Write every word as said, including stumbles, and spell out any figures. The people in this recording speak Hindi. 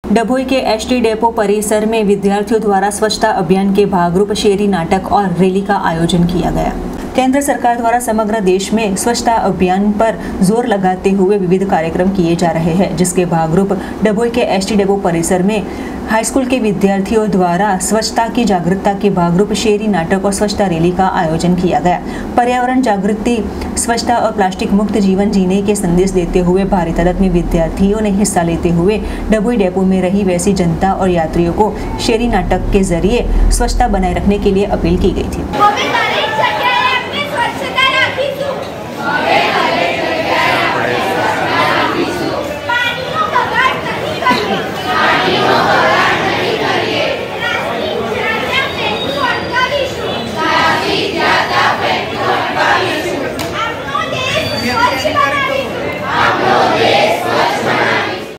डभोई के एसटी डेपो परिसर में विद्यार्थियों द्वारा स्वच्छता अभियान के भागरूप शेरी नाटक और रैली का आयोजन किया गया। केंद्र सरकार द्वारा समग्र देश में स्वच्छता अभियान पर जोर लगाते हुए विविध कार्यक्रम किए जा रहे हैं, जिसके भागरूप डभोई के एसटी डेपो परिसर में हाई स्कूल के विद्यार्थियों द्वारा स्वच्छता की जागरूकता के भागरूप शेरी नाटक और स्वच्छता रैली का आयोजन किया गया। पर्यावरण जागृति, स्वच्छता और प्लास्टिक मुक्त जीवन जीने के संदेश देते हुए भारी तादाद में विद्यार्थियों ने हिस्सा लेते हुए डभोई डेपो में रही वैसी जनता और यात्रियों को शेरी नाटक के जरिए स्वच्छता बनाए रखने के लिए अपील की गई थी।